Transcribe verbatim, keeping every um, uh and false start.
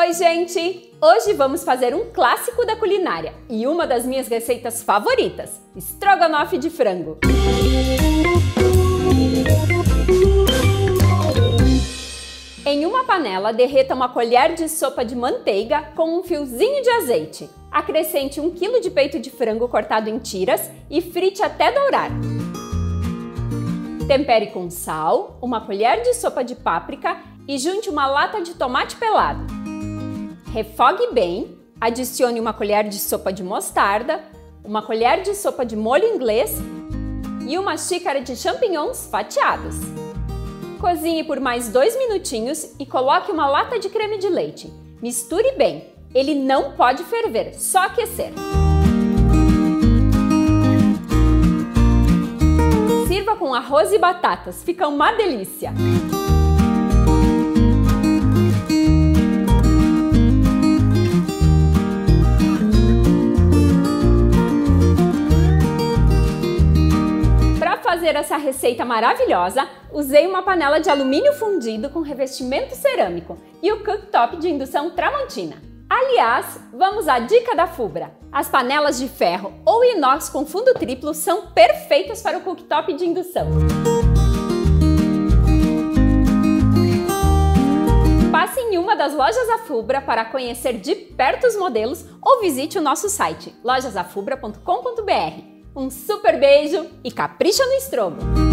Oi, gente! Hoje vamos fazer um clássico da culinária e uma das minhas receitas favoritas, estrogonofe de frango. Em uma panela, derreta uma colher de sopa de manteiga com um fiozinho de azeite. Acrescente um quilo de peito de frango cortado em tiras e frite até dourar. Tempere com sal, uma colher de sopa de páprica e junte uma lata de tomate pelado. Refogue bem, adicione uma colher de sopa de mostarda, uma colher de sopa de molho inglês e uma xícara de champignons fatiados. Cozinhe por mais dois minutinhos e coloque uma lata de creme de leite. Misture bem, ele não pode ferver, só aquecer. Sirva com arroz e batatas, fica uma delícia! Para fazer essa receita maravilhosa, usei uma panela de alumínio fundido com revestimento cerâmico e o cooktop de indução Tramontina. Aliás, vamos à dica da Fubra. As panelas de ferro ou inox com fundo triplo são perfeitas para o cooktop de indução. Passe em uma das lojas Afubra para conhecer de perto os modelos ou visite o nosso site lojas afubra ponto com ponto br. Um super beijo e capricha no estrogo!